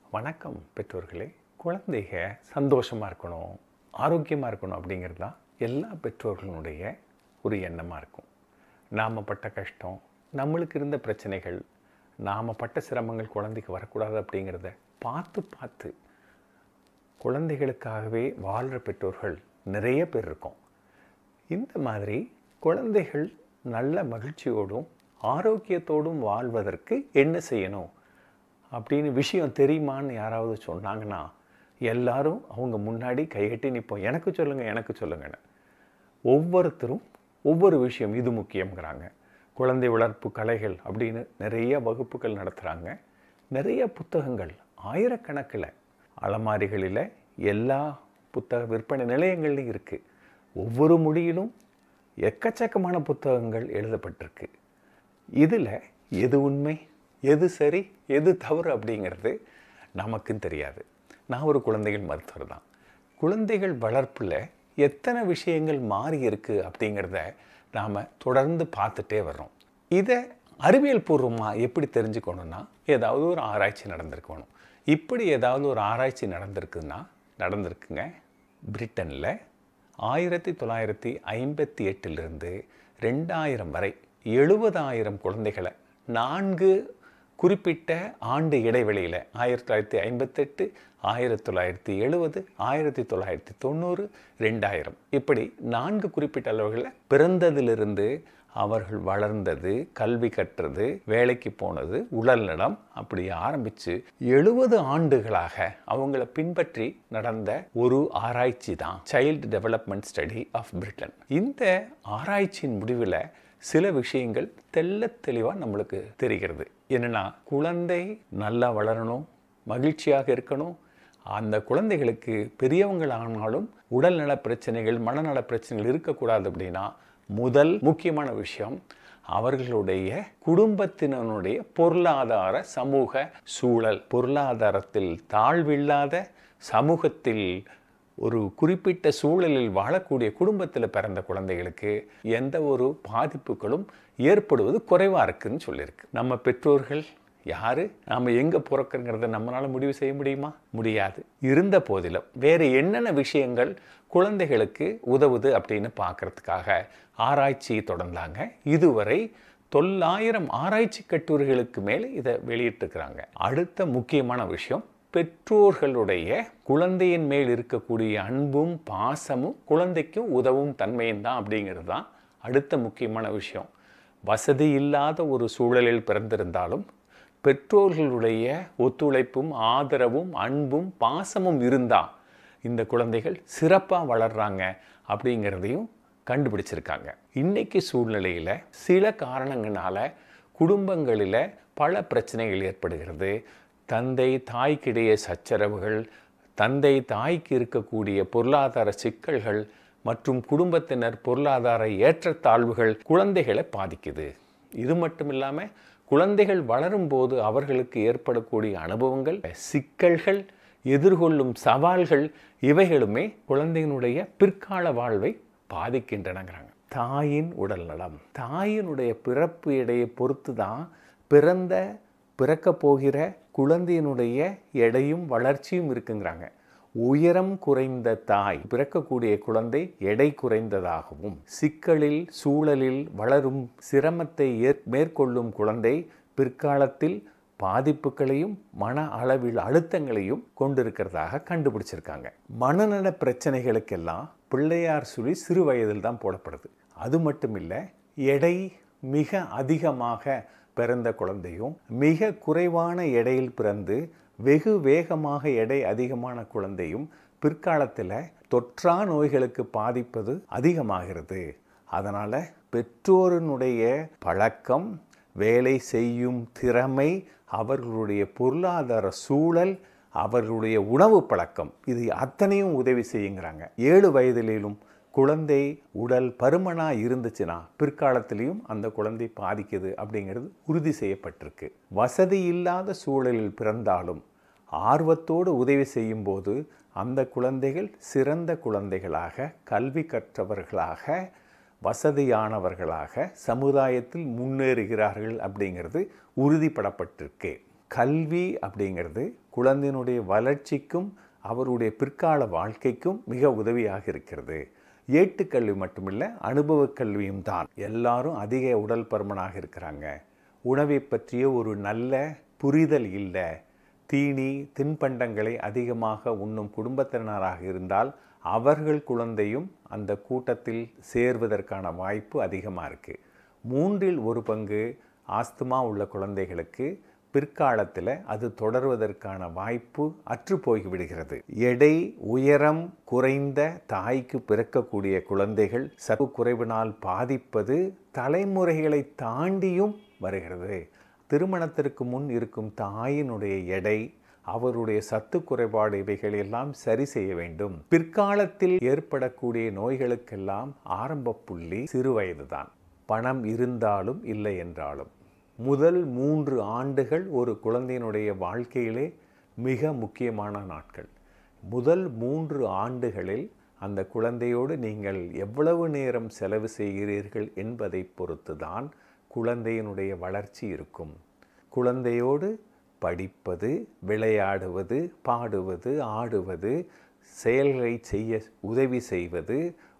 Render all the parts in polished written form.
வணக்கம் பெற்றோர்களே. குழந்தைக சந்தோஷமாக இருக்கணும், ஆரோக்கியமாக இருக்கணும் அப்படிங்கிறது தான் எல்லா பெற்றோர்களுடைய ஒரு எண்ணமாக இருக்கும். நாம் பட்ட கஷ்டம், நம்மளுக்கு இருந்த பிரச்சனைகள், நாம் பட்ட சிரமங்கள் குழந்தைக்கு வரக்கூடாது அப்படிங்கிறத பார்த்து பார்த்து குழந்தைகளுக்காகவே வாழ்கிற பெற்றோர்கள் நிறைய பேர் இருக்கோம். இந்த மாதிரி குழந்தைகள் நல்ல மகிழ்ச்சியோடும் ஆரோக்கியத்தோடும் வாழ்வதற்கு என்ன செய்யணும் அப்படின்னு விஷயம் தெரியுமான்னு யாராவது சொன்னாங்கன்னா எல்லாரும் அவங்க முன்னாடி கைகட்டி நிற்போம். எனக்கு சொல்லுங்கன்னு. ஒவ்வொருத்தரும் ஒவ்வொரு விஷயம் இது முக்கியங்கிறாங்க. குழந்தை வளர்ப்பு கலைகள் அப்படின்னு நிறைய வகுப்புகள் நடத்துகிறாங்க. நிறைய புத்தகங்கள் ஆயிரக்கணக்கில் அலமாரிகளில் எல்லா புத்தக விற்பனை நிலையங்கள்லையும் இருக்குது. ஒவ்வொரு மொழியிலும் எக்கச்சக்கமான புத்தகங்கள் எழுதப்பட்டிருக்கு. இதில் எது உண்மை, எது சரி, எது தவறு அப்படிங்கிறது நமக்கும் தெரியாது. நான் ஒரு குழந்தைகள் மருத்துவர் தான். குழந்தைகள் வளர்ப்பில் எத்தனை விஷயங்கள் மாறி இருக்குது அப்படிங்கிறத நாம் தொடர்ந்து பார்த்துட்டே வர்றோம். இதை அறிவியல் பூர்வமாக எப்படி தெரிஞ்சுக்கணுன்னா ஏதாவது ஒரு ஆராய்ச்சி நடந்திருக்கணும். இப்படி ஏதாவது ஒரு ஆராய்ச்சி நடந்திருக்குங்க. பிரிட்டனில் 1958 2000 வரை 70,000 குழந்தைகளை 4 குறிப்பிட்ட ஆண்டு இடைவெளியில் 1958, 1970, 1990, 2000 இப்படி 4 குறிப்பிட்ட அளவுகளில் பிறந்ததிலிருந்து அவர்கள் வளர்ந்தது, கல்வி கற்றது, வேலைக்கு போனது, உடல் நலம் அப்படி ஆரம்பித்து 70 ஆண்டுகளாக அவங்கள பின்பற்றி நடந்த ஒரு ஆராய்ச்சி தான் child development study of Britain. இந்த ஆராய்ச்சியின் முடிவில் சில விஷயங்கள் தெளிவாக நம்மளுக்கு தெரிகிறது. என்னென்னா, குழந்தை நல்லா வளரணும், மகிழ்ச்சியாக இருக்கணும். அந்த குழந்தைகளுக்கு பெரியவங்களானாலும் உடல்நல பிரச்சனைகள், மனநல பிரச்சனைகள் இருக்கக்கூடாது. அப்படின்னா முதல் முக்கியமான விஷயம் அவர்களுடைய குடும்பத்தினருடைய பொருளாதார சமூக சூழல். பொருளாதாரத்தில் தாழ்வில்லாத சமூகத்தில் ஒரு குறிப்பிட்ட சூழலில் வாழக்கூடிய குடும்பத்தில் பிறந்த குழந்தைகளுக்கு எந்த ஒரு பாதிப்புகளும் ஏற்படுவது குறைவாக இருக்குதுன்னு சொல்லியிருக்கு. நம்ம பெற்றோர்கள் யார், நாம் எங்கே பிறக்கிறங்கிறத நம்மளால் முடிவு செய்ய முடியுமா? முடியாது. இருந்த போதிலும் வேறு என்னென்ன விஷயங்கள் குழந்தைகளுக்கு உதவுது அப்படின்னு பார்க்கறதுக்காக ஆராய்ச்சி தொடர்ந்தாங்க. இதுவரை 900 ஆராய்ச்சி கட்டுரைகளுக்கு மேலே இதை வெளியிட்டிருக்கிறாங்க. அடுத்த முக்கியமான விஷயம், பெற்றோர்களுடைய குழந்தையின் மேல் இருக்கக்கூடிய அன்பும் பாசமும் குழந்தைக்கும் உதவும் தன்மையும் தான் அப்படிங்கிறது தான் அடுத்த முக்கியமான விஷயம். வசதி இல்லாத ஒரு சூழலில் பிறந்திருந்தாலும் பெற்றோர்களுடைய ஒத்துழைப்பும் ஆதரவும் அன்பும் பாசமும் இருந்தால் இந்த குழந்தைகள் சிறப்பாக வளர்கிறாங்க அப்படிங்கிறதையும் கண்டுபிடிச்சிருக்காங்க. இன்றைக்கி சூழ்நிலையில் சில காரணங்களால குடும்பங்களில் பல பிரச்சனைகள் ஏற்படுகிறது. தந்தை தாய்க்கிடையே சச்சரவுகள், தந்தை தாய்க்கு இருக்கக்கூடிய பொருளாதார சிக்கல்கள் மற்றும் குடும்பத்தினர் பொருளாதார ஏற்றத்தாழ்வுகள் குழந்தைகளை பாதிக்குது. இது மட்டும் இல்லாமல் குழந்தைகள் வளரும்போது அவர்களுக்கு ஏற்படக்கூடிய அனுபவங்கள், சிக்கல்கள், எதிர்கொள்ளும் சவால்கள் இவைகளுமே குழந்தையினுடைய பிற்கால வாழ்வை பாதிக்கின்றனங்கிறாங்க. தாயின் உடல் நலம், தாயினுடைய பிறப்பு எடையை பொறுத்து தான் பிறக்க போகிற குழந்தையினுடைய எடையும் வளர்ச்சியும் இருக்குங்கிறாங்க. உயரம் குறைந்த தாய் பிறக்கக்கூடிய குழந்தை எடை குறைந்ததாகவும், சிக்கலில் சூழலில் வளரும் சிரமத்தை மேற்கொள்ளும் குழந்தை பிற்காலத்தில் பாதிப்புகளையும் மன அளவில் அழுத்தங்களையும் கொண்டிருக்கிறதாக கண்டுபிடிச்சிருக்காங்க. மனநல பிரச்சனைகளுக்கெல்லாம் பிள்ளையார் சுழி சிறு வயதில் தான் போடப்படுது. அது மட்டும் இல்லை, எடை மிக அதிகமாக பிறந்த குழந்தையும் மிக குறைவான எடையில் பிறந்து வெகு வேகமாக எடை அதிகமான குழந்தையும் பிற்காலத்தில் தொற்றா நோய்களுக்கு பாதிப்பது அதிகமாகிறது. அதனால் பெற்றோரினுடைய பழக்கம், வேலை செய்யும் திறமை, அவர்களுடைய பொருளாதார சூழல், அவர்களுடைய உணவு பழக்கம் இது அத்தனையும் உதவி செய்யுங்கிறாங்க. 7 வயதிலும் குழந்தை உடல் பருமனாக இருந்துச்சுன்னா பிற்காலத்திலையும் அந்த குழந்தை பாதிக்குது அப்படிங்கிறது உறுதி செய்யப்பட்டிருக்கு. வசதி இல்லாத சூழலில் பிறந்தாலும் ஆர்வத்தோடு உதவி செய்யும்போது அந்த குழந்தைகள் சிறந்த குழந்தைகளாக, கல்வி கற்றவர்களாக, வசதியானவர்களாக சமுதாயத்தில் முன்னேறுகிறார்கள் அப்படிங்கிறது உறுதிப்படப்பட்டிருக்கு. கல்வி அப்படிங்கிறது குழந்தையினுடைய வளர்ச்சிக்கும் அவருடைய பிற்கால வாழ்க்கைக்கும் மிக உதவியாக இருக்கிறது. ஏட்டுக்கல்வி மட்டுமில்லை, அனுபவக் கல்வியும் தான். எல்லாரும் அதிக உடல் பருமனாக இருக்கிறாங்க, உணவை பற்றிய ஒரு நல்ல புரிதல் இல்லை, தீனி தின்பண்டங்களை அதிகமாக உண்ணும் குடும்பத்தினராக இருந்தால் அவர்கள் குழந்தையும் அந்த கூட்டத்தில் சேர்வதற்கான வாய்ப்பு அதிகமாக இருக்குது. 1/3 ஆஸ்துமா உள்ள குழந்தைகளுக்கு பிற்காலத்தில் அது தொடர்வதற்கான வாய்ப்பு அற்று போய்விடுகிறது. எடை உயரம் குறைந்த தாய்க்கு பிறக்கக்கூடிய குழந்தைகள் சத்து குறைவினால் பாதிப்பது தலைமுறைகளை தாண்டியும் வருகிறது. திருமணத்திற்கு முன் இருக்கும் தாயினுடைய எடை, அவருடைய சத்து குறைபாடு இவைகள் எல்லாம் சரி செய்ய வேண்டும். பிற்காலத்தில் ஏற்படக்கூடிய நோய்களுக்கெல்லாம் ஆரம்ப புள்ளி சிறு வயதுதான். பணம் இருந்தாலும் இல்லை என்றாலும் முதல் 3 ஆண்டுகள் ஒரு குழந்தையினுடைய வாழ்க்கையிலே மிக முக்கியமான நாட்கள். முதல் 3 ஆண்டுகளில் அந்த குழந்தையோடு நீங்கள் எவ்வளவு நேரம் செலவு செய்கிறீர்கள் என்பதை பொறுத்து தான் குழந்தையினுடைய வளர்ச்சி இருக்கும். குழந்தையோடு படிப்பது, விளையாடுவது, பாடுவது, ஆடுவது, செயல்களை செய்ய உதவி செய்வது,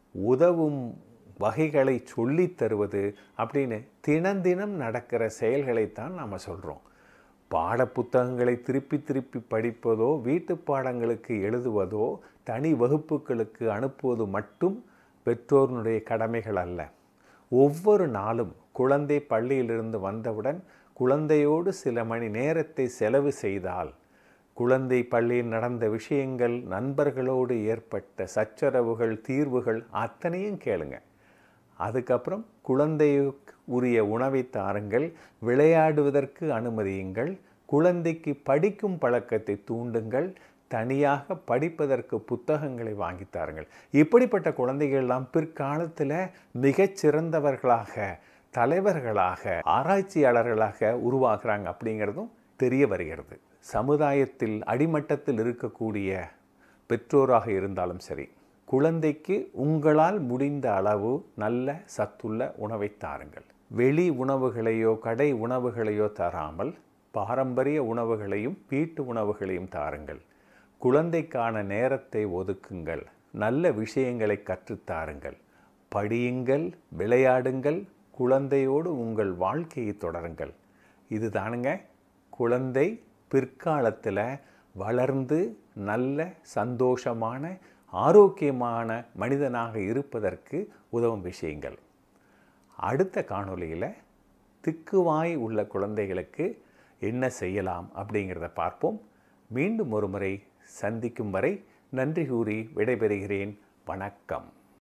உதவும் வகைகளை சொல்லித் தருவது அப்படின்னு தினம் நடக்கிற செயல்களைத்தான் நாம் சொல்கிறோம். பாட புத்தகங்களை திருப்பி திருப்பி படிப்பதோ, வீட்டு பாடங்களுக்கு எழுதுவதோ, தனி வகுப்புகளுக்கு அனுப்புவது மட்டும் பெற்றோருடைய கடமைகள் அல்ல. ஒவ்வொரு நாளும் குழந்தை பள்ளியிலிருந்து வந்தவுடன் குழந்தையோடு சில மணி நேரத்தை செலவு செய்தால், குழந்தை பள்ளியில் நடந்த விஷயங்கள், நண்பர்களோடு ஏற்பட்ட சச்சரவுகள், தீர்வுகள் அத்தனையும் கேளுங்க. அதுக்கப்புறம் குழந்தைக்கு உரிய உணவை தாருங்கள், விளையாடுவதற்கு அனுமதியுங்கள், குழந்தைக்கு படிக்கும் பழக்கத்தை தூண்டுங்கள், தனியாக படிப்பதற்கு புத்தகங்களை வாங்கித்தாருங்கள். இப்படிப்பட்ட குழந்தைகள்லாம் பிற்காலத்தில் மிகச்சிறந்தவர்களாக, தலைவர்களாக, ஆராய்ச்சியாளர்களாக உருவாகிறாங்க அப்படிங்கிறதும் தெரிய வருகிறது. சமுதாயத்தில் அடிமட்டத்தில் இருக்கக்கூடிய பெற்றோராக இருந்தாலும் சரி, குழந்தைக்கு உங்களால் முடிந்த அளவு நல்ல சத்துள்ள உணவை தாருங்கள். வெளி உணவுகளையோ கடை உணவுகளையோ தராமல் பாரம்பரிய உணவுகளையும் வீட்டு உணவுகளையும் தாருங்கள். குழந்தைக்கான நேரத்தை ஒதுக்குங்கள், நல்ல விஷயங்களை கற்றுத்தாருங்கள், படியுங்கள், விளையாடுங்கள், குழந்தையோடு உங்கள் வாழ்க்கையை தொடருங்கள். இதுதானுங்க குழந்தை பிற்காலத்தில் வளர்ந்து நல்ல சந்தோஷமான ஆரோக்கியமான மனிதனாக இருப்பதற்கு உதவும் விஷயங்கள். அடுத்த காணொளியில் திக்குவாய் உள்ள குழந்தைகளுக்கு என்ன செய்யலாம் அப்படிங்கிறத பார்ப்போம். மீண்டும் ஒரு முறை சந்திக்கும் வரை நன்றி கூறி விடைபெறுகிறேன். வணக்கம்.